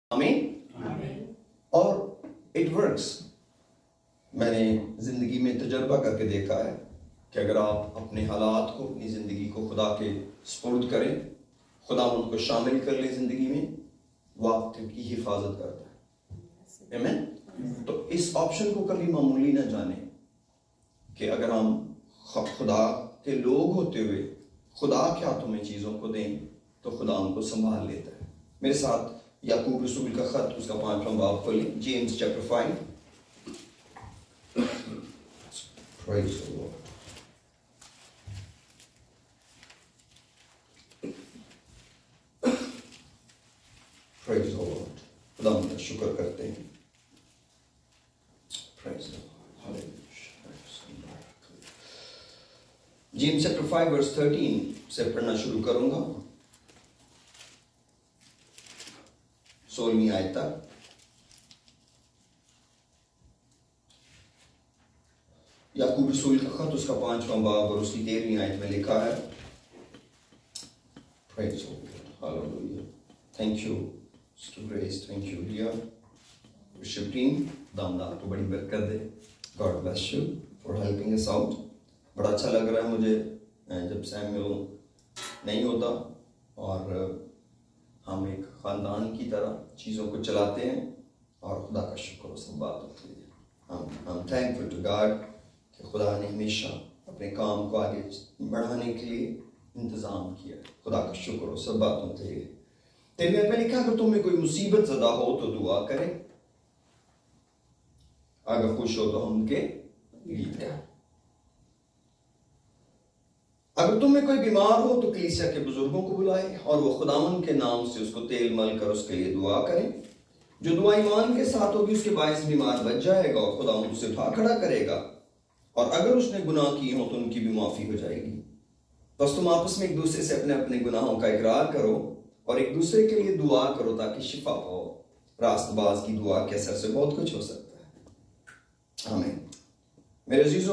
آمین. اور it works. میں نے زندگی میں تجربہ کر کے دیکھا ہے کہ اگر آپ اپنے حالات کو، اپنی زندگی کو خدا کے سپرد کریں، خدا ان کو شامل کر لیں زندگی میں، وہ آپ کی حفاظت کرتا ہے. آمین. تو اس آپشن کو کبھی معمولی نہ جانیں کہ اگر ہم خدا کے لوگ ہوتے ہوئے خدا کے ہاتھوں میں چیزوں کو دیں تو خدا ان کو سنبھال لیتا ہے. میرے ساتھ یعقوب رسول کا خط اس کا 5واں باب کھولیں. James chapter 5. Praise the Lord. Praise the Lord. خدا ان کا شکر کرتے ہیں. Praise the Lord. Hallelujah. James chapter 5 verse 13 سے پڑھنا شروع کروں گا 16ویں آیت تک. یعقوب رسول کا خط اس کا 5واں باب اور اس کی 13ویں آیت میں لکھا ہے. Praise the Lord. Hallelujah. Thank you, Sister Grace. Thank you, Leah. Worship team. خدا آپ کو بڑی برکت دے. God bless you for helping us out. بڑا اچھا لگ رہا ہے مجھے جب سیمیول نہیں ہوتا اور ہم ایک خاندان کی طرح چیزوں کو چلاتے ہیں اور خدا کا شکر و سب بات ہوتی ہے. I'm thankful to God کہ خدا نے ہمیشہ اپنے کام کو آگے بڑھانے کے لیے انتظام کیا. خدا کا شکر و سب بات ہوتی ہے. تیرے میں لکھا اگر تم میں کوئی مصیبت زدہ ہو تو دعا کرے، اگر خوش ہو تو ہم کے لیے کریں. اگر تم میں کوئی بیمار ہو تو کلیسیا کے بزرگوں کو بلائے اور وہ خداوند کے نام سے اس کو تیل مل کر اس کے لیے دعا کریں. جو دعا ایمان کے ساتھ ہوگی اس کے باعث بیمار بچ جائے گا اور خداوند اسے اٹھا کھڑا کرے گا. اور اگر اس نے گناہ کی ہو تو ان کی بھی معافی ہو جائے گی. بس تم آپس میں ایک دوسرے سے اپنے اپنے گناہوں کا اقرار کرو اور ایک دوسرے کے لیے دعا کرو تاکہ شفا پاؤ. راست باز کی دعا کے اثر سے بہت کچھ ہو سکتا ہے. آمین. میرے عزیزو،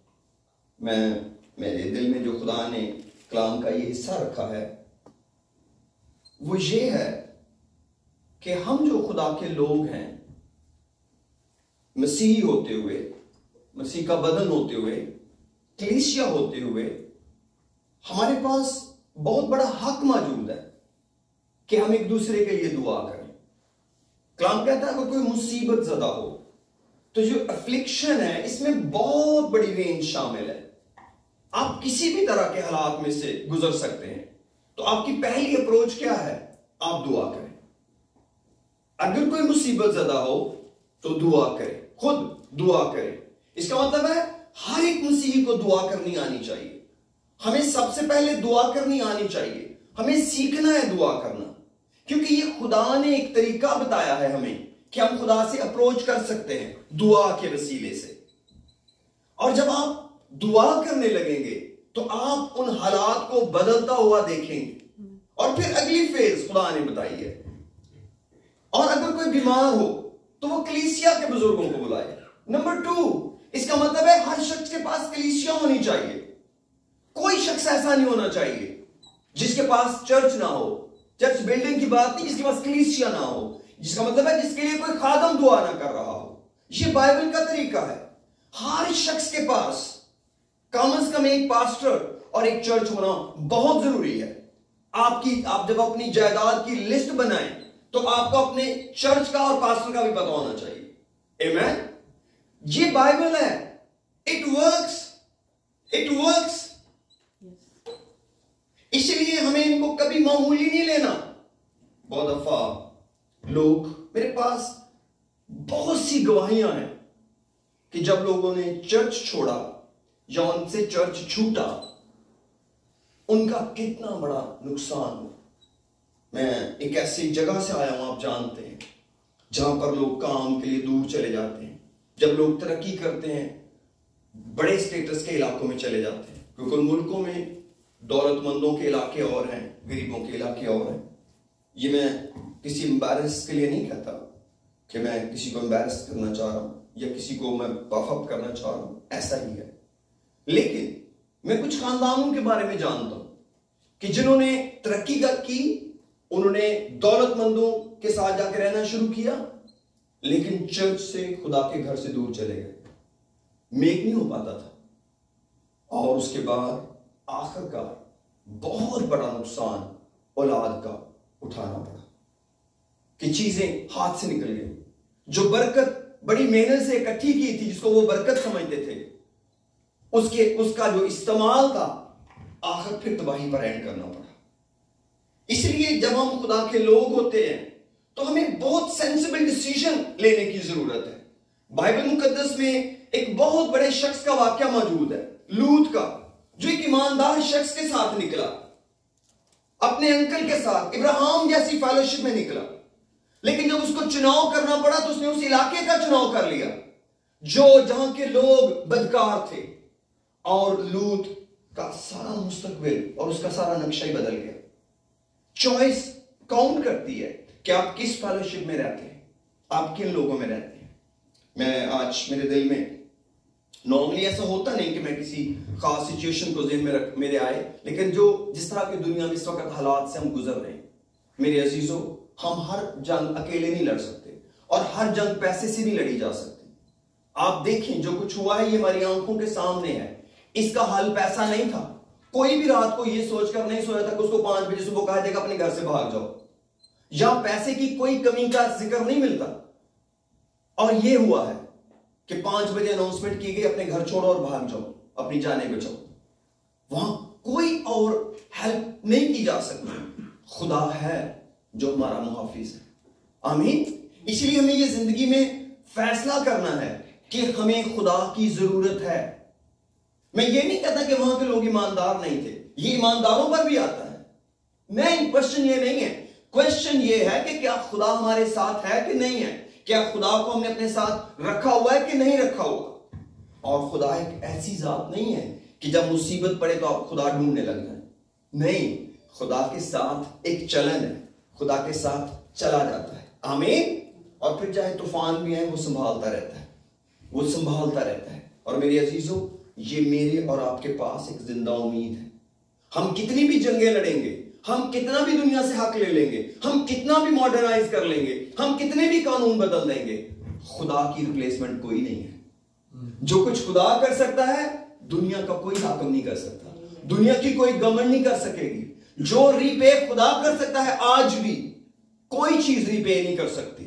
میرے دل میں جو خدا نے کلام کا یہ حصہ رکھا ہے وہ یہ ہے کہ ہم جو خدا کے لوگ ہیں، مسیحی ہوتے ہوئے، مسیح کا بدن ہوتے ہوئے، کلیسیا ہوتے ہوئے، ہمارے پاس بہت بڑا حق موجود ہے کہ ہم ایک دوسرے کے لیے دعا کریں. کلام کہتا ہے کہ کوئی مصیبت زدہ ہو تو جو افلکشن ہے اس میں بہت بڑی رینج شامل ہے. آپ کسی بھی طرح کے حالات میں سے گزر سکتے ہیں. تو آپ کی پہلی اپروچ کیا ہے؟ آپ دعا کریں. اگر کوئی مصیبت زدہ ہو تو دعا کریں، خود دعا کریں. اس کا مطلب ہے ہر ایک مسیحی کو دعا کرنی آنی چاہیے. ہمیں سب سے پہلے دعا کرنی آنی چاہیے. ہمیں سیکھنا ہے دعا کرنا، کیونکہ یہ خدا نے ایک طریقہ بتایا ہے ہمیں کہ ہم خدا سے اپروچ کر سکتے ہیں دعا کے وسیلے سے. اور جب آپ دعا کرنے لگیں گے تو آپ ان حالات کو بدلتا ہوا دیکھیں گے. اور پھر اگلی فیز خدا نے بتائی ہے. اور اگر کوئی بیمار ہو تو وہ کلیسیا کے بزرگوں کو بلائے. نمبر 2، اس کا مطلب ہے ہر شخص کے پاس کلیسیا ہونی چاہیے. کوئی شخص ایسا نہیں ہونا چاہیے جس کے پاس چرچ نہ ہو. چرچ بلڈنگ کی بات نہیں، جس کے پاس کلیسیا نہ ہو، جس کا مطلب ہے جس کے لیے کوئی خادم دعا نہ کر رہا ہو. یہ بائبل کا طریقہ ہے. ہر شخص کے پاس کم از کم ایک پاسٹر اور ایک چرچ ہونا بہت ضروری ہے. آپ جب اپنی جائیداد کی لسٹ بنائیں تو آپ کو اپنے چرچ کا اور پاسٹر کا بھی پتہ ہونا چاہیے. آمین. یہ بائبل ہے. It works. اس لیے ہمیں ان کو کبھی معمولی نہیں لینا. بہت دفعہ لوگ، میرے پاس بہت سی گواہیاں ہیں کہ جب لوگوں نے چرچ چھوڑا یا ان سے چرچ چھوٹا، ان کا کتنا بڑا نقصان ہو. میں ایک ایسی جگہ سے آیا ہوں، آپ جانتے ہیں، جہاں پر لوگ کام کے لیے دور چلے جاتے ہیں. جب لوگ ترقی کرتے ہیں بڑے اسٹیٹس کے علاقوں میں چلے جاتے ہیں، کیونکہ ان ملکوں میں دولت مندوں کے علاقے اور ہیں، غریبوں کے علاقے اور ہیں. یہ میں کسی امبیرس کے لیے نہیں کہتا کہ میں کسی کو امبیرس کرنا چاہ رہا ہوں یا کسی کو میں پف اپ کرنا چاہ رہا ہوں، ایسا ہی ہے. لیکن میں کچھ خاندانوں کے بارے میں جانتا ہوں کہ جنہوں نے ترقی کی، انہوں نے دولت مندوں کے ساتھ جا کے رہنا شروع کیا، لیکن چرچ سے، خدا کے گھر سے دور چلے گئے، میک نہیں ہو پاتا تھا، اور اس کے بعد آخر کار بہت بڑا نقصان اولاد کا اٹھانا پڑا کہ چیزیں ہاتھ سے نکل گئی. جو برکت بڑی محنت سے اکٹھی کی تھی، جس کو وہ برکت سمجھتے تھے، اس کا جو استعمال تھا آخر پھر تباہی پر اینڈ کرنا پڑا. اس لیے جب ہم خدا کے لوگ ہوتے ہیں تو ہمیں بہت سینسیبل ڈیسیژن لینے کی ضرورت ہے. بائبل مقدس میں ایک بہت بڑے شخص کا واقعہ موجود ہے، لوط کا، جو ایک ایماندار شخص کے ساتھ نکلا، اپنے انکل کے ساتھ ابراہیم جیسی فیلوشپ میں نکلا، لیکن جب اس کو چناؤ کرنا پڑا تو اس نے اس علاقے کا چناؤ کر لیا جہاں کے لوگ بدکار تھے، اور لوط کا سارا مستقبل اور اس کا سارا نقشہ ہی بدل گیا. چوائس کاؤنٹ کرتی ہے کہ آپ کس فیلوشپ میں رہتے ہیں، آپ کن لوگوں میں رہتے ہیں. میں آج میرے دل میں نارملی ایسا ہوتا نہیں کہ میں کسی خاص سچویشن کو ذہن میں میرے آئے، لیکن جس طرح کی دنیا میں اس وقت حالات سے ہم گزر رہے ہیں میرے عزیزوں، ہم ہر جنگ اکیلے نہیں لڑ سکتے، اور ہر جنگ پیسے سے نہیں لڑی جا سکتی. آپ دیکھیں جو کچھ ہوا ہے یہ ہماری آنکھوں کے سامنے ہے. اس کا حل پیسہ نہیں تھا. کوئی بھی رات کو یہ سوچ کر نہیں سویا تھا کہ اس کو 5 بجے صبح کہا جائے گا اپنے گھر سے بھاگ جاؤ. یا پیسے کی کوئی کمی کا ذکر نہیں ملتا. اور یہ ہوا ہے کہ 5 بجے اناؤنسمنٹ کی گئی اپنے گھر چھوڑو اور بھاگ جاؤ، اپنی جانیں بچاؤ. وہاں کوئی اور ہیلپ نہیں کی جا سکتی. خدا ہے جو ہمارا محافظ ہے. آمین. اس لیے ہمیں یہ زندگی میں فیصلہ کرنا ہے کہ ہمیں خدا کی ضرورت ہے. میں یہ نہیں کہتا کہ وہاں کے لوگ ایماندار نہیں تھے، یہ ایمانداروں پر بھی آتا ہے. نہیں، کوشچن یہ نہیں ہے. کوشچن یہ ہے کہ کیا خدا ہمارے ساتھ ہے کہ نہیں ہے، کیا خدا کو ہم نے اپنے ساتھ رکھا ہوا ہے کہ نہیں رکھا ہوا. اور خدا ایک ایسی ذات نہیں ہے کہ جب مصیبت پڑے تو آپ خدا ڈھونڈنے لگ جائیں. نہیں، خدا کے ساتھ ایک چلن ہے، خدا کے ساتھ چلا جاتا ہے. آمین. اور پھر چاہے طوفان بھی آئے وہ سنبھالتا رہتا ہے، وہ سنبھالتا رہتا ہے. اور میرے عزیزوں، یہ میرے اور آپ کے پاس ایک زندہ امید ہے. ہم کتنی بھی جنگیں لڑیں گے، ہم کتنا بھی دنیا سے حق لے لیں گے، ہم کتنا بھی ماڈرنائز کر لیں گے، ہم کتنے بھی قانون بدل دیں گے، خدا کی ریپلیسمنٹ کوئی نہیں ہے. جو کچھ خدا کر سکتا ہے دنیا کا کوئی حاکم نہیں کر سکتا، دنیا کی کوئی گورنمنٹ نہیں کر سکے گی. جو ریپے خدا کر سکتا ہے آج بھی کوئی چیز ریپے نہیں کر سکتی.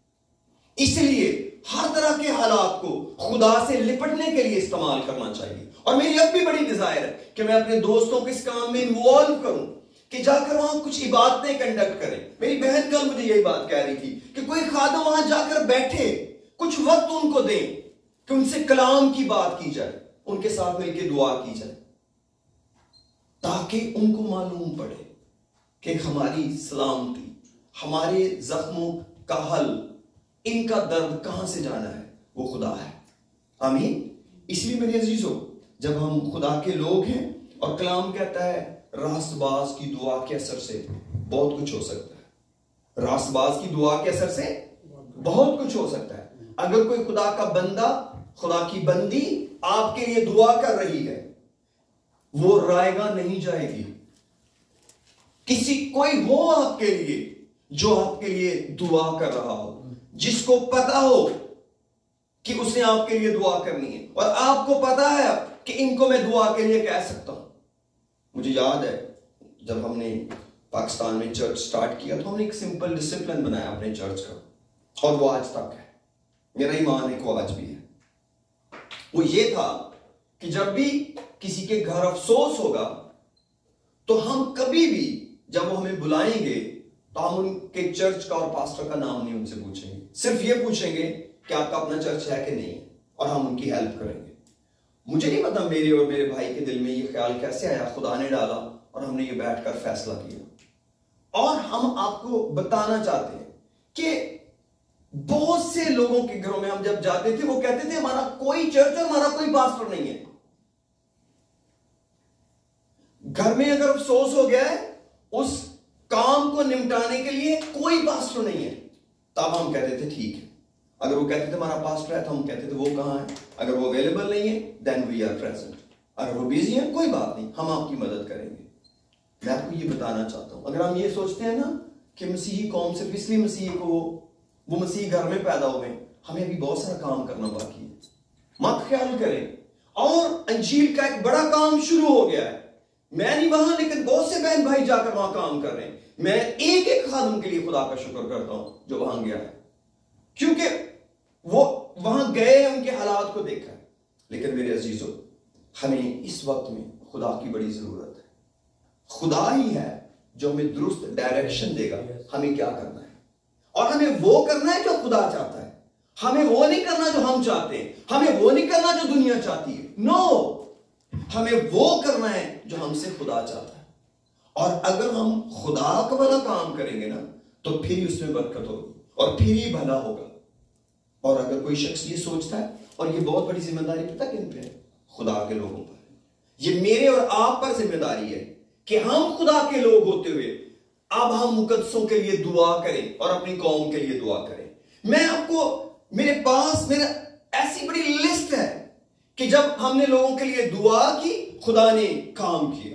اس لیے ہر طرح کے حالات کو خدا سے لپٹنے کے لیے استعمال کرنا چاہیے. اور میری اب بھی بڑی ڈیزائر ہے کہ میں اپنے دوستوں کو اس کام میں انوالو کروں کہ جا کر وہاں کچھ عبادتیں کنڈکٹ کریں. میری بہن کل مجھے یہی بات کہہ رہی تھی کہ کوئی خادم وہاں جا کر بیٹھے، کچھ وقت ان کو دیں کہ ان سے کلام کی بات کی جائے، ان کے ساتھ مل کے دعا کی جائے، تاکہ ان کو معلوم پڑے کہ ہماری سلامتی، ہمارے زخموں کا حل، ان کا درد کہاں سے جانا ہے، وہ خدا ہے. آمین. اس لیے میرے عزیزوں، جب ہم خدا کے لوگ ہیں اور کلام کہتا ہے راست باز کی دعا کے اثر سے بہت کچھ ہو سکتا ہے. راست باز کی دعا کے اثر سے بہت کچھ ہو سکتا ہے. اگر کوئی خدا کا بندہ، خدا کی بندی آپ کے لیے دعا کر رہی ہے، وہ رائے گاہ نہیں جائے گی. کوئی ہو آپ کے لیے جو آپ کے لیے دعا کر رہا ہو، جس کو پتا ہو کہ اس نے آپ کے لیے دعا کرنی ہے، اور آپ کو پتا ہے کہ ان کو میں دعا کے لیے کہہ سکتا ہوں. مجھے یاد ہے جب ہم نے پاکستان میں چرچ سٹارٹ کیا تو ہم نے ایک سمپل ڈسپلن بنایا اپنے چرچ کا، اور وہ آج تک ہے. میرا ایمان ہے کہ وہ آج بھی ہے. وہ یہ تھا کہ جب بھی کسی کے گھر افسوس ہوگا تو ہم کبھی بھی جب وہ ہمیں بلائیں گے تو ہم ان کے چرچ کا اور پاسٹر کا نام نہیں ان سے پوچھیں گے. صرف یہ پوچھیں گے کہ آپ کا اپنا چرچ ہے کہ نہیں، اور ہم ان کی ہیلپ کریں گے. مجھے نہیں پتا میرے اور میرے بھائی کے دل میں یہ خیال کیسے آیا، خدا نے ڈالا اور ہم نے یہ بیٹھ کر فیصلہ کیا. اور ہم آپ کو بتانا چاہتے ہیں کہ بہت سے لوگوں کے گھروں میں ہم جب جاتے تھے وہ کہتے تھے ہمارا کوئی چرچ اور ہمارا کوئی پاسٹر نہیں ہے. گھر میں اگر افسوس ہو گیا ہے، اس کام کو نمٹانے کے لیے کوئی پاسٹر نہیں ہے، تب ہم کہتے تھے ٹھیک ہے. اگر وہ کہتے تھے ہمارا پاسٹر ہے تو ہم کہتے تھے وہ کہاں ہے. اگر وہ اویلیبل نہیں ہے then we are present. اگر وہ بیزی ہیں کوئی بات نہیں، ہم آپ کی مدد کریں گے. میں آپ کو یہ بتانا چاہتا ہوں، اگر ہم یہ سوچتے ہیں نا کہ مسیحی قوم صرف اس لیے مسیحی کو وہ مسیحی گھر میں پیدا ہوئے، ہمیں ابھی بہت سارا کام کرنا باقی ہے. مت خیال کریں. اور انجیل کا ایک بڑا کام شروع ہو گیا ہے. میں نہیں وہاں، لیکن بہت سے بہن بھائی جا کر وہاں کام کر رہے ہیں. میں ایک ایک خادم کے لیے خدا کا شکر کرتا ہوں جو وہاں گیا ہے، کیونکہ وہ وہاں گئے، ان کے حالات کو دیکھا ہے. لیکن میرے عزیزوں، ہمیں اس وقت میں خدا کی بڑی ضرورت ہے. خدا ہی ہے جو ہمیں درست ڈائریکشن دے گا ہمیں کیا کرنا ہے، اور ہمیں وہ کرنا ہے جو خدا چاہتا ہے. ہمیں وہ نہیں کرنا جو ہم چاہتے ہیں، ہمیں وہ نہیں کرنا جو دنیا چاہتی ہے. نو، ہمیں وہ کرنا ہے جو ہم سے خدا چاہتا ہے. اور اگر ہم خدا کا والا کام کریں گے نا تو پھر ہی اس میں برکت ہوگی اور پھر ہی بھلا ہوگا. اور اگر کوئی شخص یہ سوچتا ہے، اور یہ بہت بڑی ذمہ داری پتہ کن پہ ہے؟ خدا کے لوگوں پر. یہ میرے اور آپ پر ذمہ داری ہے کہ ہم خدا کے لوگ ہوتے ہوئے اب ہم مقدسوں کے لیے دعا کریں اور اپنی قوم کے لیے دعا کریں. میں آپ کو، میرے پاس میرا ایسی بڑی لسٹ ہے کہ جب ہم نے لوگوں کے لیے دعا کی خدا نے کام کیا.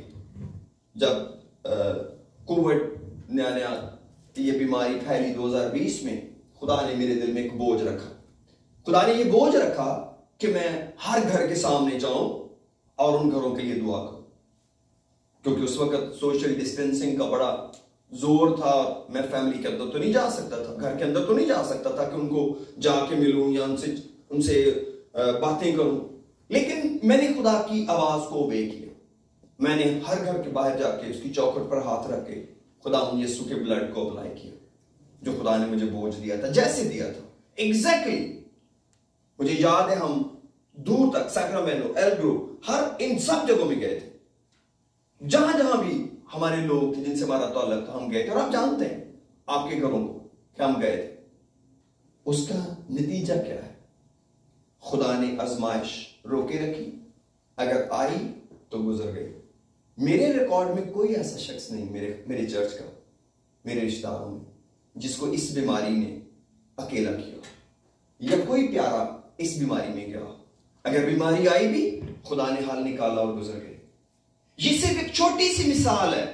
جب کووڈ نیا یہ بیماری پھیلی 2020 میں، خدا نے میرے دل میں ایک بوجھ رکھا. خدا نے یہ بوجھ رکھا کہ میں ہر گھر کے سامنے جاؤں اور ان گھروں کے لیے دعا کروں، کیونکہ اس وقت سوشل ڈسٹینسنگ کا بڑا زور تھا. میں فیملی کے اندر تو نہیں جا سکتا تھا، گھر کے اندر تو نہیں جا سکتا تھا کہ ان کو جا کے ملوں یا ان سے باتیں کروں. لیکن میں نے خدا کی آواز کو اوبے کیا. میں نے ہر گھر کے باہر جا کے اس کی چوکھٹ پر ہاتھ رکھ کے خدا یسوع کے بلڈ کو اپلائی کیا، جو خدا نے مجھے بوجھ دیا تھا، جیسے دیا تھا ایگزیکٹلی. مجھے یاد ہے ہم دور تک سیکرامینٹو، ایل گروپ، ہر ان سب جگہوں میں گئے تھے. جہاں جہاں بھی ہمارے لوگ تھے جن سے ہمارا تعلق تھا، ہم گئے تھے. اور آپ جانتے ہیں آپ کے گھروں کو کہ ہم گئے تھے. اس کا نتیجہ کیا ہے؟ خدا نے آزمائش روکے رکھی، اگر آئی تو گزر گئی. میرے ریکارڈ میں کوئی ایسا شخص نہیں میرے چرچ کا، میرے رشتہ داروں میں، جس کو اس بیماری نے اکیلا کیا یا کوئی پیارا اس بیماری میں گیا. اگر بیماری آئی بھی خدا نے حل نکالا اور گزر گئی. یہ صرف ایک چھوٹی سی مثال ہے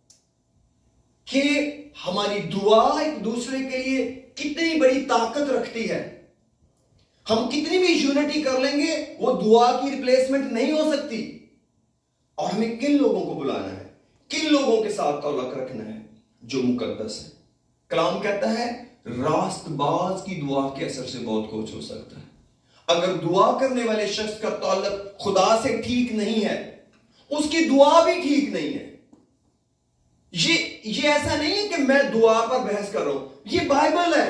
کہ ہماری دعا ایک دوسرے کے لیے کتنی بڑی طاقت رکھتی ہے. ہم کتنی بھی یونٹی کر لیں گے، وہ دعا کی ریپلیسمنٹ نہیں ہو سکتی. اور ہمیں کن لوگوں کو بلانا ہے، کن لوگوں کے ساتھ تعلق رکھنا ہے جو مقدس ہے. کلام کہتا ہے راست باز کی دعا کے اثر سے بہت کچھ ہو سکتا ہے. اگر دعا کرنے والے شخص کا تعلق خدا سے ٹھیک نہیں ہے، اس کی دعا بھی ٹھیک نہیں ہے. یہ ایسا نہیں ہے کہ میں دعا پر بحث کر رہا ہوں، یہ بائبل ہے.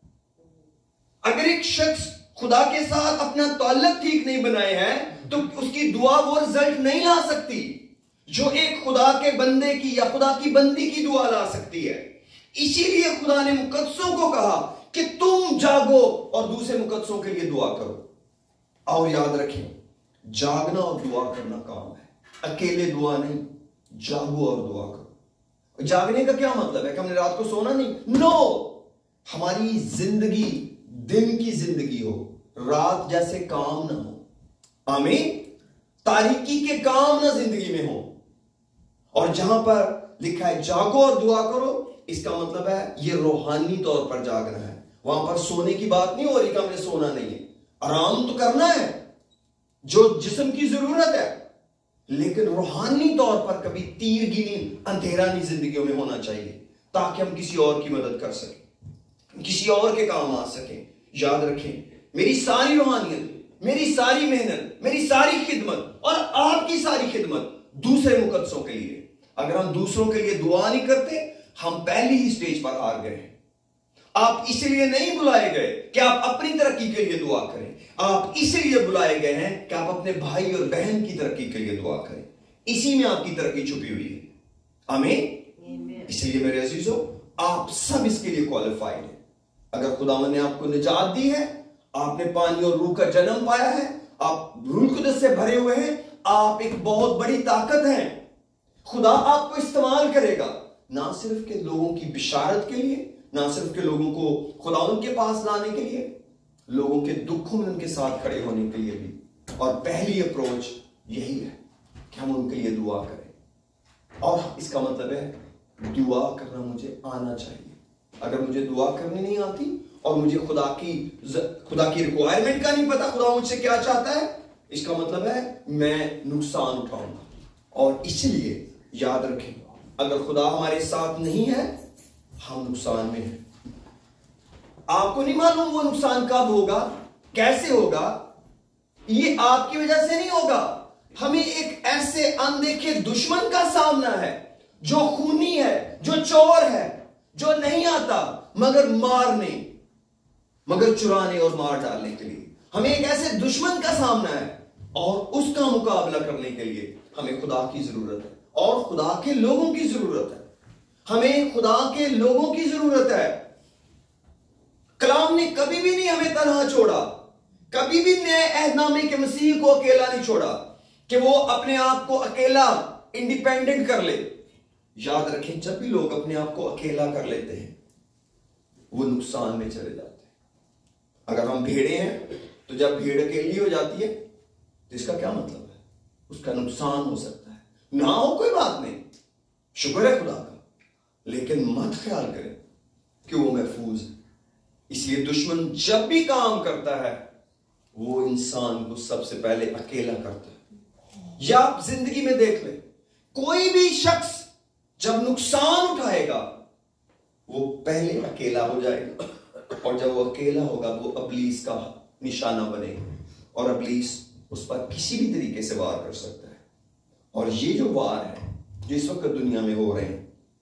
اگر ایک شخص خدا کے ساتھ اپنا تعلق ٹھیک نہیں بنائے ہیں تو اس کی دعا وہ رزلٹ نہیں لا سکتی جو ایک خدا کے بندے کی یا خدا کی بندی کی دعا لا سکتی ہے. اسی لیے خدا نے مقدسوں کو کہا کہ تم جاگو اور دوسرے مقدسوں کے لیے دعا کرو. اور یاد رکھیں، جاگنا اور دعا کرنا کام ہے، اکیلے دعا نہیں. جاگو اور دعا کرو. جاگنے کا کیا مطلب ہے کہ ہم نے رات کو سونا نہیں؟ نو، ہماری زندگی دن کی زندگی ہو، رات جیسے کام نہ ہو. آمین. تاریکی کے کام نہ زندگی میں ہو. اور جہاں پر لکھا ہے جاگو اور دعا کرو، اس کا مطلب ہے یہ روحانی طور پر جاگنا ہے. وہاں پر سونے کی بات نہیں ہو رہی کہ ہم نے سونا نہیں ہے. آرام تو کرنا ہے جو جسم کی ضرورت ہے، لیکن روحانی طور پر کبھی تیرگی اندھیرا نہیں زندگیوں میں ہونا چاہیے، تاکہ ہم کسی اور کی مدد کر سکیں، کسی اور کے کام آ سکیں. یاد رکھیں، میری ساری روحانیت، میری ساری محنت، میری ساری خدمت اور آپ کی ساری خدمت دوسرے مقدسوں کے لیے. اگر ہم دوسروں کے لیے دعا نہیں کرتے، ہم پہلی ہی سٹیج پر ہار گئے ہیں. آپ اس لیے نہیں بلائے گئے کہ آپ اپنی ترقی کے لیے دعا کریں، آپ اس لیے بلائے گئے ہیں کہ آپ اپنے بھائی اور بہن کی ترقی کے لیے دعا کریں. اسی میں آپ کی ترقی چھپی ہوئی ہے. آمین. اس لیے میرے عزیزو، آپ سب اس کے لیے کوالیفائڈ ہیں. اگر خداوند نے آپ کو نجات دی ہے، آپ نے پانی اور روح کا جنم پایا ہے، آپ روح القدس سے بھرے ہوئے ہیں، آپ ایک بہت بڑی طاقت ہیں. خدا آپ کو استعمال کرے گا، نہ صرف کہ لوگوں کی بشارت کے لیے، نہ صرف کہ لوگوں کو خداوند کے پاس لانے کے لیے، لوگوں کے دکھوں میں ان کے ساتھ کھڑے ہونے کے لیے بھی. اور پہلی اپروچ یہی ہے کہ ہم ان کے لیے دعا کریں. اور اس کا مطلب ہے دعا کرنا مجھے آنا چاہیے. اگر مجھے دعا کرنی نہیں آتی اور مجھے خدا کی ریکوائرمنٹ کا نہیں پتا خدا مجھ سے کیا چاہتا ہے، اس کا مطلب ہے میں نقصان اٹھاؤں گا. اور اس لیے یاد رکھیں اگر خدا ہمارے ساتھ نہیں ہے ہم نقصان میں ہیں. آپ کو نہیں معلوم وہ نقصان کب ہوگا، کیسے ہوگا، یہ آپ کی وجہ سے نہیں ہوگا. ہمیں ایک ایسے اندیکھے دشمن کا سامنا ہے جو خونی ہے، جو چور ہے، جو نہیں آتا مگر مارنے، مگر چرانے اور مار ڈالنے کے لیے. ہمیں ایک ایسے دشمن کا سامنا ہے اور اس کا مقابلہ کرنے کے لیے ہمیں خدا کی ضرورت ہے اور خدا کے لوگوں کی ضرورت ہے. ہمیں خدا کے لوگوں کی ضرورت ہے. کلام نے کبھی بھی نہیں ہمیں تنہا چھوڑا، کبھی بھی نئے عہد نامے کے مسیح کو اکیلا نہیں چھوڑا کہ وہ اپنے آپ کو اکیلا انڈیپینڈنٹ کر لے. یاد رکھیں جب بھی لوگ اپنے آپ کو اکیلا کر لیتے ہیں وہ نقصان میں چلے جاتے ہیں. اگر ہم بھیڑے ہیں تو جب بھیڑ اکیلی ہو جاتی ہے تو اس کا کیا مطلب ہے؟ اس کا نقصان ہو سکتا ہے. نہ ہو کوئی بات نہیں، شکر ہے خدا کا، لیکن مت خیال کریں کہ وہ محفوظ ہے. اس لیے دشمن جب بھی کام کرتا ہے وہ انسان کو سب سے پہلے اکیلا کرتا ہے. یا آپ زندگی میں دیکھ لیں کوئی بھی شخص جب نقصان اٹھائے گا وہ پہلے اکیلا ہو جائے گا، اور جب وہ اکیلا ہوگا وہ ابلیس کا نشانہ بنے گا اور ابلیس اس پر کسی بھی طریقے سے وار کر سکتا ہے. اور یہ جو وار ہے جو اس وقت دنیا میں ہو رہے ہیں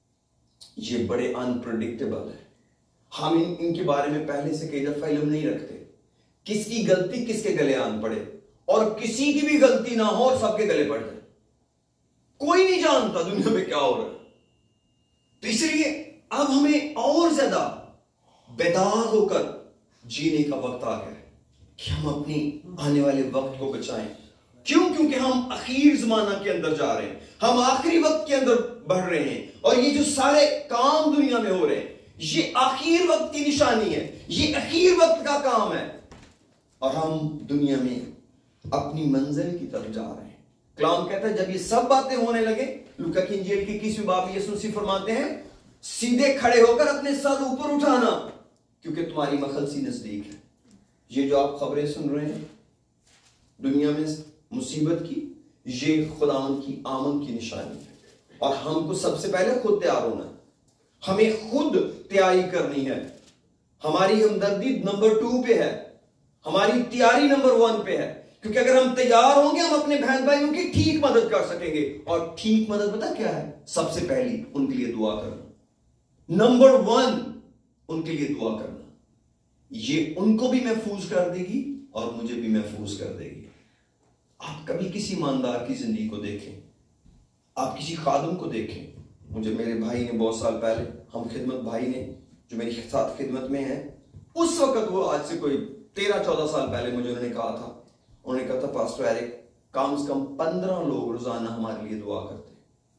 یہ بڑے انپریڈکٹیبل ہے. ہم ان کے بارے میں پہلے سے کئی دفعہ علم نہیں رکھتے. کس کی غلطی کس کے گلے آن پڑے اور کسی کی بھی غلطی نہ ہو اور سب کے گلے پڑ جائے. کوئی نہیں جانتا دنیا میں کیا ہو رہا ہے. تو اس لیے اب ہمیں اور زیادہ بیدار ہو کر جینے کا وقت آ گیا ہے کہ ہم اپنی آنے والے وقت کو بچائیں. کیوں؟ کیونکہ ہم اخیر زمانہ کے اندر جا رہے ہیں، ہم آخری وقت کے اندر بڑھ رہے ہیں، اور یہ جو سارے کام دنیا میں ہو رہے ہیں یہ آخر وقت کی نشانی ہے، یہ اخیر وقت کا کام ہے، اور ہم دنیا میں اپنی منزل کی طرف جا رہے ہیں. کلام کہتا ہے جب یہ سب باتیں ہونے لگے، لوکا کی انجیل کی 21ویں باب یسوع مسیح فرماتے ہیں سیدھے کھڑے ہو کر اپنے سر اوپر اٹھانا کیونکہ تمہاری مخلصی نزدیک ہے. یہ جو آپ خبریں سن رہے ہیں دنیا میں مصیبت کی، یہ خداوند کی آمد کی نشانی ہے. اور ہم کو سب سے پہلے خود تیار ہونا ہے، ہمیں خود تیاری کرنی ہے. ہماری ہمدردی نمبر 2 پہ ہے، ہماری تیاری نمبر 1 پہ ہے. کیونکہ اگر ہم تیار ہوں گے ہم اپنے بہن بھائیوں کی ٹھیک مدد کر سکیں گے. اور ٹھیک مدد پتہ کیا ہے؟ سب سے پہلی ان کے لیے دعا کرنا. نمبر 1 ان کے لیے دعا کرنا. یہ ان کو بھی محفوظ کر دے گی اور مجھے بھی محفوظ کر دے گی. آپ کبھی کسی ایماندار کی زندگی کو دیکھیں، آپ کسی خادم کو دیکھیں. مجھے میرے بھائی نے بہت سال پہلے، ہم خدمت بھائی نے جو میری ساتھ خدمت میں ہیں، اس وقت وہ آج سے کوئی 13-14 سال پہلے مجھے انہوں نے کہا تھا، انہوں نے کہا تھا پاسٹر ایرک کم سے کم 15 لوگ روزانہ ہمارے لیے دعا کرتے.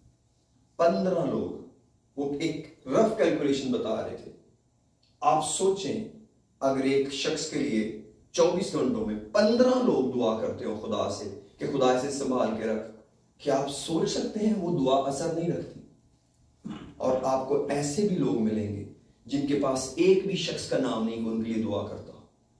15 لوگ. وہ ایک رف کیلکولیشن بتا رہے تھے. آپ سوچیں اگر ایک شخص کے لیے 24 گھنٹوں میں 15 لوگ دعا کرتے ہو خدا سے کہ خدا اسے سنبھال کے رکھ، کیا آپ سوچ سکتے ہیں وہ دعا اثر نہیں رکھتی؟ اور آپ کو ایسے بھی لوگ ملیں گے جن کے پاس ایک بھی شخص کا نام نہیں کہ ان کے لیے دعا کرتا.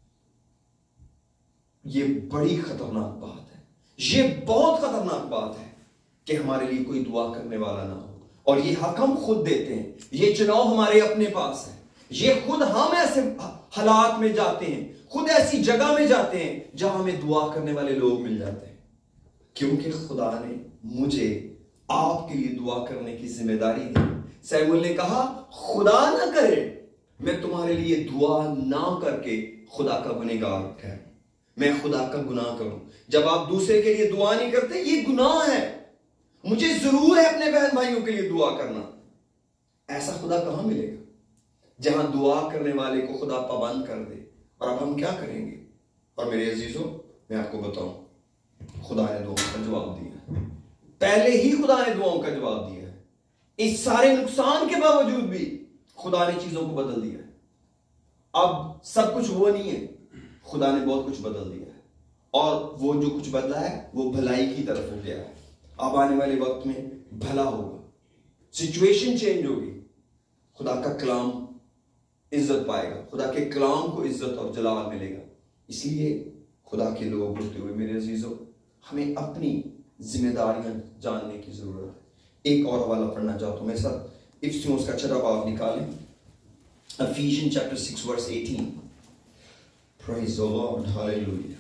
یہ بڑی خطرناک بات ہے، یہ بہت خطرناک بات ہے کہ ہمارے لیے کوئی دعا کرنے والا نہ ہو. اور یہ حق ہم خود دیتے ہیں، یہ چناؤ ہمارے اپنے پاس ہے. یہ خود ہم ایسے حالات میں جاتے ہیں، خود ایسی جگہ میں جاتے ہیں جہاں ہمیں دعا کرنے والے لوگ مل جاتے ہیں. کیونکہ خدا نے مجھے آپ کے لیے دعا کرنے کی ذمہ داری دی. سیموئیل نے کہا خدا نہ کرے میں تمہارے لیے دعا نہ کر کے خدا کا گنہگار ٹھہروں، میں خدا کا گناہ کروں. جب آپ دوسرے کے لیے دعا نہیں کرتے یہ گناہ ہے. مجھے ضرور ہے اپنے بہن بھائیوں کے لیے دعا کرنا. ایسا خدا کہاں ملے گا جہاں دعا کرنے والے کو خدا پابند کر دے. اور اب ہم کیا کریں گے؟ اور میرے عزیزوں میں آپ کو بتاؤں خدا نے دعاؤں کا جواب دیا. پہلے ہی خدا نے دعاؤں کا جواب دیا ہے. اس سارے نقصان کے باوجود بھی خدا نے چیزوں کو بدل دیا ہے. اب سب کچھ وہ نہیں ہے، خدا نے بہت کچھ بدل دیا ہے، اور وہ جو کچھ بدلا ہے وہ بھلائی کی طرف ہو گیا ہے. اب آنے والے وقت میں بھلا ہوگا، سچویشن چینج ہوگی. خدا کا کلام عزت پائے گا, خدا کے کلام کو عزت اور جلال ملے گا. اس لیے خدا کے لوگ ہوتے ہوئے میرے عزیزوں ہمیں اپنی ذمہ داریاں جاننے کی ضرورت ہے. ایک اور حوالہ پڑھنا چاہتا ہوں, میرے ساتھ افسیوں کا 6 باب نکالیں. Ephesians chapter 6 verse 18. Praise the Lord. Hallelujah.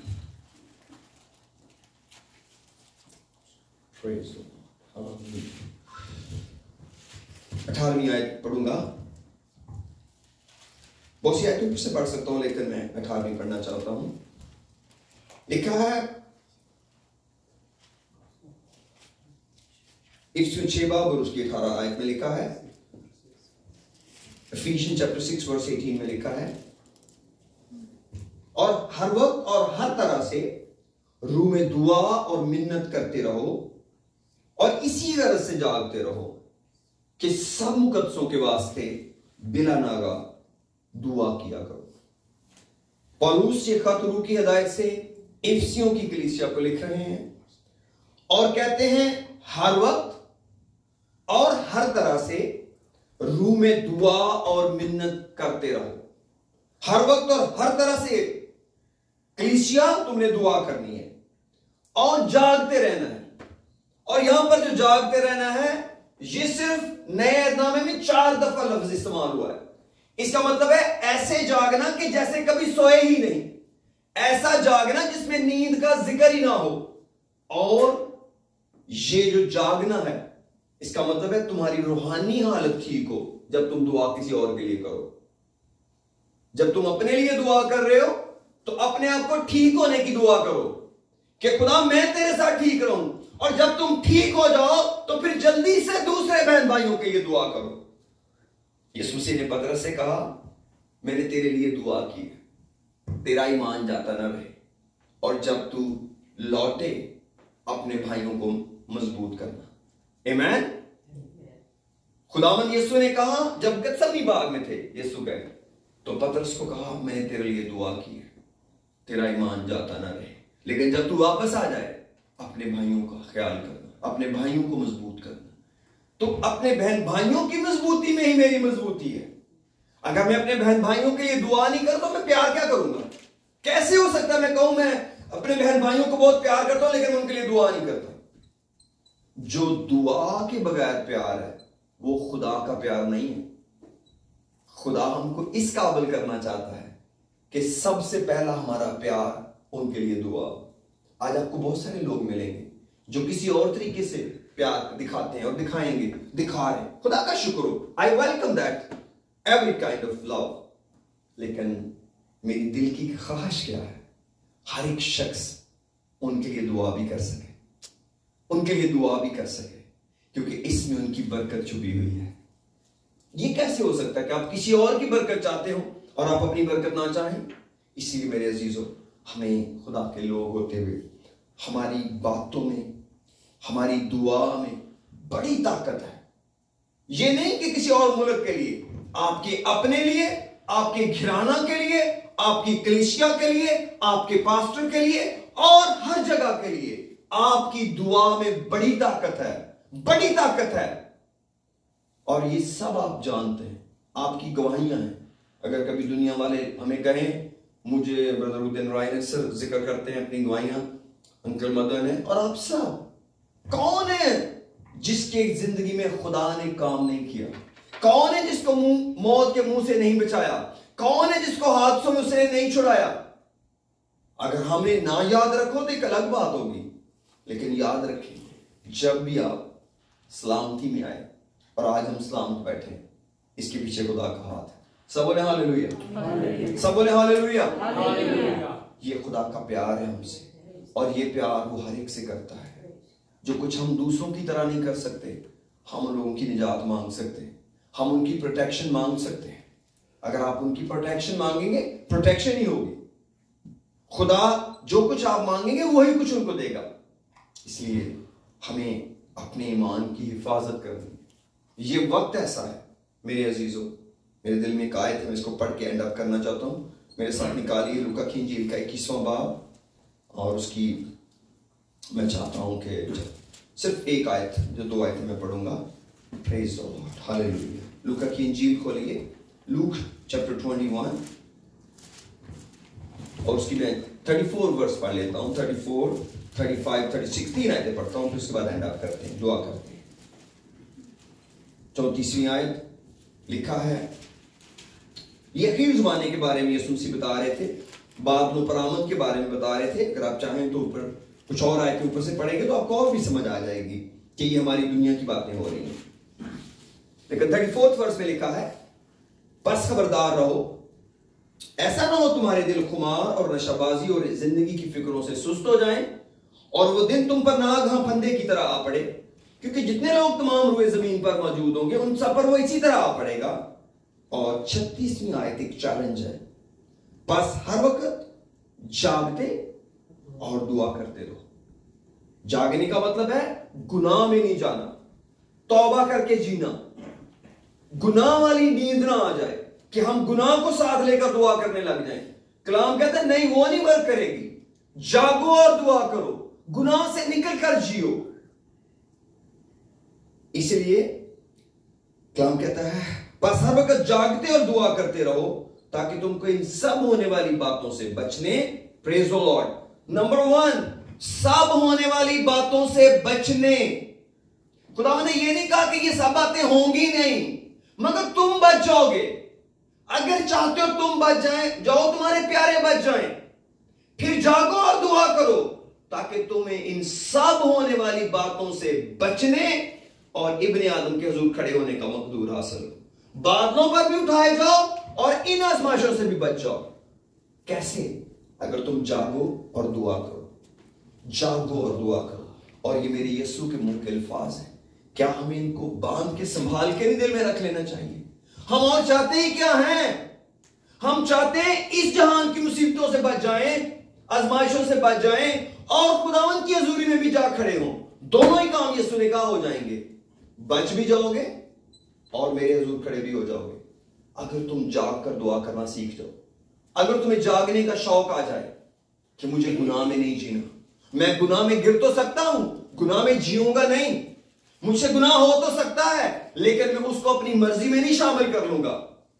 Praise the Lord. Hallelujah. 18ویں آیت پڑھوں گا. بہت سی آیتوں پھر سے پڑھ سکتا ہوں لیکن میں 18ویں پڑھنا چاہتا ہوں. لکھا ہے افسیوں 6 باب اور اس کی 18 آیت میں لکھا ہے, Ephesians chapter 6 verse 18 میں لکھا ہے, اور ہر وقت اور ہر طرح سے روح میں دعا اور منت کرتے رہو اور اسی غرض سے جاگتے رہو کہ سب مقدسوں کے واسطے بلا ناغہ دعا کیا کرو. پولس یہ خط روح کی ہدایت سے افسیوں کی کلیسیا کو لکھ رہے ہیں اور کہتے ہیں ہر وقت اور ہر طرح سے روح میں دعا اور منت کرتے رہو. ہر وقت اور ہر طرح سے کلیسیا تم نے دعا کرنی ہے اور جاگتے رہنا ہے. اور یہاں پر جو جاگتے رہنا ہے یہ صرف نئے عہد نامے میں 4 دفعہ لفظ استعمال ہوا ہے. اس کا مطلب ہے ایسے جاگنا کہ جیسے کبھی سوئے ہی نہیں, ایسا جاگنا جس میں نیند کا ذکر ہی نہ ہو. اور یہ جو جاگنا ہے اس کا مطلب ہے تمہاری روحانی حالت ٹھیک ہو جب تم دعا کسی اور کے لیے کرو. جب تم اپنے لیے دعا کر رہے ہو تو اپنے آپ کو ٹھیک ہونے کی دعا کرو کہ خدا میں تیرے ساتھ ٹھیک رہوں, اور جب تم ٹھیک ہو جاؤ تو پھر جلدی سے دوسرے بہن بھائیوں کے لیے دعا کرو. یسوع مسیح نے پطرس سے کہا میں نے تیرے لیے دعا کی, تیرا ایمان جاتا نہ رہے, اور جب تو لوٹے اپنے بھائیوں کو مضبوط کرنا. آمین. خداوند یسوع نے کہا جب گتسمنی باغ میں تھے یسوع گئے تو پطرس کو کہا میں نے تیرے لیے دعا کی ہے, تیرا ایمان جاتا نہ رہے, لیکن جب تو واپس آ جائے اپنے بھائیوں کا خیال کرنا, اپنے بھائیوں کو مضبوط کرنا. تو اپنے بہن بھائیوں کی مضبوطی میں ہی میری مضبوطی ہے. اگر میں اپنے بہن بھائیوں کے لیے دعا نہیں کرتا تو میں پیار کیا کروں گا؟ کیسے ہو سکتا ہے میں کہوں میں اپنے بہن بھائیوں کو بہت پیار کرتا ہوں لیکن ان کے لیے دعا نہیں کرتا؟ جو دعا کے بغیر پیار ہے وہ خدا کا پیار نہیں ہے. خدا ہم کو اس قابل کرنا چاہتا ہے کہ سب سے پہلا ہمارا پیار ان کے لیے دعا. آج آپ کو بہت سارے لوگ ملیں گے جو کسی اور طریقے سے پیار دکھاتے ہیں اور دکھائیں گے, دکھا رہے ہیں. خدا کا شکر ہو, I welcome that every kind of love. لیکن میری دل کی خواہش کیا ہے ہر ایک شخص ان کے لیے دعا بھی کر سکے, ان کے لیے دعا بھی کر سکے, کیونکہ اس میں ان کی برکت چھپی ہوئی ہے. یہ کیسے ہو سکتا ہے کہ آپ کسی اور کی برکت چاہتے ہو اور آپ اپنی برکت نہ چاہیں؟ اسی لیے میرے عزیزوں ہمیں خدا کے لوگ ہوتے ہوئے ہماری باتوں میں, ہماری دعا میں بڑی طاقت ہے. یہ نہیں کہ کسی اور ملک کے لیے, آپ کے اپنے لیے, آپ کے گھرانہ کے لیے, آپ کی کلیسیا کے لیے, آپ کے پاسٹر کے لیے اور ہر جگہ کے لیے آپ کی دعا میں بڑی طاقت ہے, بڑی طاقت ہے. اور یہ سب آپ جانتے ہیں, آپ کی گواہیاں ہیں. اگر کبھی دنیا والے ہمیں کہیں, مجھے بردر الدین رائے اکثر ذکر کرتے ہیں اپنی گواہیاں, انکل مدن ہے, اور آپ سب کون ہے جس کے زندگی میں خدا نے کام نہیں کیا؟ کون ہے جس کو موت کے منہ سے نہیں بچایا؟ کون ہے جس کو حادثوں میں اس نے نہیں چھڑایا؟ اگر ہم نے نہ یاد رکھو تو ایک الگ بات ہوگی, لیکن یاد رکھیں جب بھی آپ سلامتی میں آئے, اور آج ہم سلامت بیٹھے ہیں, اس کے پیچھے خدا کا ہاتھ ہے. سب بولے ہاللیلویہ, سب بولے ہاللیلویہ. یہ خدا کا پیار ہے ہم سے, اور یہ پیار وہ ہر ایک سے کرتا ہے. جو کچھ ہم دوسروں کی طرح نہیں کر سکتے, ہم لوگوں کی نجات مانگ سکتے ہیں, ہم ان کی پروٹیکشن مانگ سکتے ہیں. اگر آپ ان کی پروٹیکشن مانگیں گے پروٹیکشن ہی ہوگی. خدا جو کچھ آپ مانگیں گے وہی کچھ ان کو دے گا. اس لیے ہمیں اپنے ایمان کی حفاظت کرنی. یہ وقت ایسا ہے میرے عزیزوں, میرے دل میں ایک آیت ہے, میں اس کو پڑھ کے اینڈ اپ کرنا چاہتا ہوں. میرے ساتھ نکالیے لوکا کی انجیل کا 21واں باب, اور اس کی میں چاہتا ہوں کہ صرف ایک آیت, جو 2 آیتیں میں پڑھوں گا. پریز دی لارڈ, ہاللیلویہ. لوکا کی انجیل کھولیے, لوک chapter 21 اور اس کی میں 34 ورس پڑھ لیتا ہوں. 34, 35, 36 3 آیتیں پڑھتا ہوں, پھر اس کے بعد اینڈ اپ کرتے ہیں, دعا کرتے ہیں. 34ویں آیت لکھا ہے, یہ اخیر زمانے کے بارے میں یسوع مسیح بتا رہے تھے, بادلوں پر آمد کے بارے میں بتا رہے تھے. اگر آپ چاہیں تو اوپر کچھ اور آیتیں اوپر سے پڑھیں گے تو آپ کو اور بھی سمجھ آ جائے گی کہ یہ ہماری دنیا کی باتیں ہو رہی ہیں. لیکن 34 ورس میں لکھا ہے, بس خبردار رہو, ایسا نہ ہو تمہارے دل خمار اور نشہ بازی اور زندگی کی فکروں سے سست ہو جائیں اور وہ دن تم پر ناگہاں پھندے کی طرح آ پڑے, کیونکہ جتنے لوگ تمام روئے زمین پر موجود ہوں گے ان سب پر وہ اسی طرح آ پڑے گا. اور 36ویں آیت ایک چیلنج ہے, بس ہر وقت جاگتے اور دعا کرتے رہو. جاگنے کا مطلب ہے گناہ میں نہیں جانا, توبہ کر کے جینا, گناہ والی نیند نہ آ جائے کہ ہم گناہ کو ساتھ لے کر دعا کرنے لگ جائیں. کلام کہتا ہے نہیں, وہ نہیں ورک کرے گی. جاگو اور دعا کرو, گناہ سے نکل کر جیو. اس لیے کلام کہتا ہے بس ہر وقت جاگتے اور دعا کرتے رہو تاکہ تم کو ان سب ہونے والی باتوں سے بچنے. پریز دی لارڈ. نمبر 1, سب ہونے والی باتوں سے بچنے. خدا نے یہ نہیں کہا کہ یہ سب باتیں ہوں گی نہیں, مگر تم بچ جاؤ گے. اگر چاہتے ہو تم بچ جائیں, جاؤ تمہارے پیارے بچ جائیں. پھر جاگو اور دعا کرو تاکہ تمہیں ان سب ہونے والی باتوں سے بچنے اور ابن آدم کے حضور کھڑے ہونے کا مقدور حاصل ہو. بادلوں پر بھی اٹھائے جاؤ اور ان آزمائشوں سے بھی بچ جاؤ. کیسے؟ اگر تم جاگو اور دعا کرو. جاگو اور دعا کرو. اور یہ میرے یسوع کے منہ کے الفاظ ہیں. کیا ہمیں ان کو باندھ کے سنبھال کے نہیں دل میں رکھ لینا چاہیے؟ ہم اور چاہتے ہی کیا ہیں؟ ہم چاہتے ہیں اس جہان کی مصیبتوں سے بچ جائیں, آزمائشوں سے بچ جائیں اور خداوند کی حضوری میں بھی جا کھڑے ہوں. دونوں ہی کام یسوع نے کہا ہو جائیں گے. بچ بھی جاؤ گے اور میرے حضور کھڑے بھی ہو جاؤ گے اگر تم جاگ کر دعا کرنا سیکھ جاؤ. اگر تمہیں جاگنے کا شوق آ جائے کہ مجھے گناہ میں نہیں جینا, میں گناہ میں گر تو سکتا ہوں, گناہ میں جیوں گا نہیں, مجھ سے گناہ ہو تو سکتا ہے لیکن میں اس کو اپنی مرضی میں نہیں شامل کر لوں گا.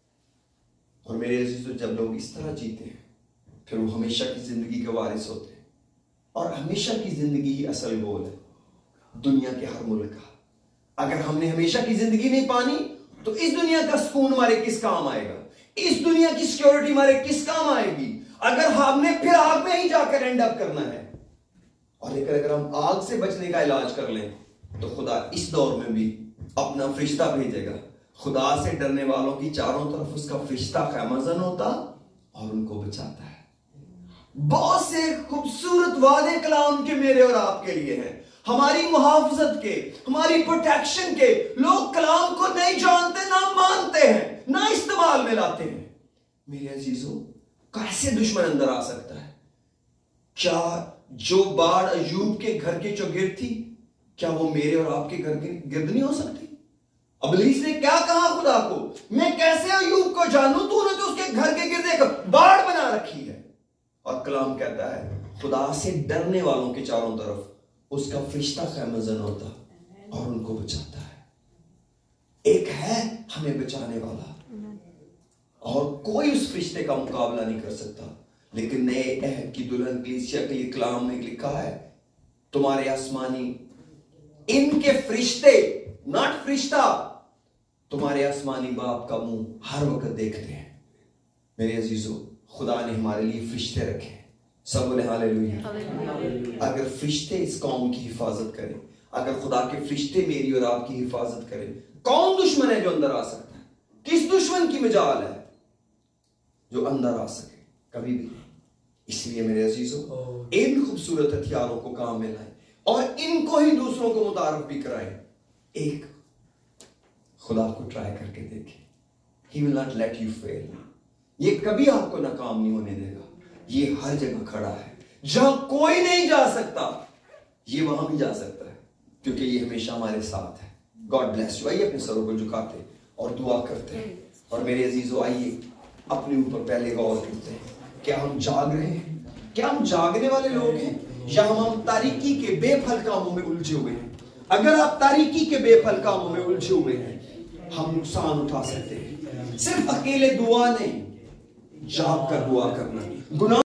اور میرے عزیزو, جب لوگ اس طرح جیتے ہیں پھر وہ ہمیشہ کی زندگی کے وارث ہوتے ہیں. اور ہمیشہ کی زندگی ہی اصل گول ہے دنیا کے ہر ملک کا. اگر ہم نے ہمیشہ کی زندگی نہیں پانی تو اس دنیا کا سکون ہمارے کس کام آئے گا؟ اس دنیا کی سیکیورٹی ہمارے کس کام آئے گی اگر ہم نے پھر آگ میں ہی جا کر اینڈ اپ کرنا ہے؟ اور لیکن اگر ہم آگ سے بچنے کا علاج کر لیں تو خدا اس دور میں بھی اپنا فرشتہ بھیجے گا. خدا سے ڈرنے والوں کی چاروں طرف اس کا فرشتہ خیمہ زن ہوتا اور ان کو بچاتا ہے. بہت سے خوبصورت وعدے کلام کے میرے اور آپ کے لیے ہیں, ہماری محافظت کے, ہماری پروٹیکشن کے. لوگ کلام کو نہیں جانتے, نہ مانتے ہیں, نہ استعمال میں لاتے ہیں. میرے عزیزوں, کیسے دشمن اندر آ سکتا ہے؟ کیا جو باڑ ایوب کے گھر کے چوگرد تھی, کیا وہ میرے اور آپ کے گھر کے گرد نہیں ہو سکتی؟ ابلیس نے کیا کہا خدا کو, میں کیسے ایوب کو جانوں, تو نے تو اس کے گھر کے گرد ایک باڑ بنا رکھی ہے. اور کلام کہتا ہے خدا سے ڈرنے والوں کے چاروں طرف اس کا فرشتہ خیمہ زن ہوتا اور ان کو بچاتا ہے. ایک ہے ہمیں بچانے والا اور کوئی اس فرشتے کا مقابلہ نہیں کر سکتا. لیکن نئے عہد کی دلہن کلیسیا کے لیے کلام میں لکھا ہے تمہارے آسمانی ان کے فرشتے, ناٹ فرشتہ, تمہارے آسمانی باپ کا منہ ہر وقت دیکھتے ہیں. میرے عزیزو, خدا نے ہمارے لیے فرشتے رکھے. سب بولے ہاللیلویا. اگر فرشتے اس قوم کی حفاظت کریں, اگر خدا کے فرشتے میری اور آپ کی حفاظت کریں, کون دشمن ہے جو اندر آ سکتا ہے؟ کس دشمن کی مجال ہے جو اندر آ سکے؟ کبھی بھی نہیں. اس لیے میرے عزیزو, ان خوبصورت ہتھیاروں کو کام میں لائیں اور ان کو ہی دوسروں کو متعارف بھی کرائیں. ایک خدا کو ٹرائی کر کے دیکھیں. He will not let you fail. یہ کبھی آپ کو ناکام نہیں ہونے دے گا. یہ ہر جگہ کھڑا ہے, جہاں کوئی نہیں جا سکتا یہ وہاں بھی جا سکتا ہے, کیونکہ یہ ہمیشہ ہمارے ساتھ ہے. God bless you. آئیے اپنے سروں کو جھکاتے اور دعا کرتے ہیں. اور میرے عزیزو, آئیے اپنے اوپر پہلے غور کرتے ہیں. کیا ہم جاگ رہے ہیں؟ کیا ہم جاگنے والے لوگ ہیں یا ہم تاریکی کے بے پھل کاموں میں الجھے ہوئے ہیں؟ اگر آپ تاریکی کے بے پھل کاموں میں الجھے ہوئے ہیں, ہم نقصان اٹھا سکتے ہیں. صرف اکیلے دعا نہیں، جاگ کر دعا کرنا، گناہ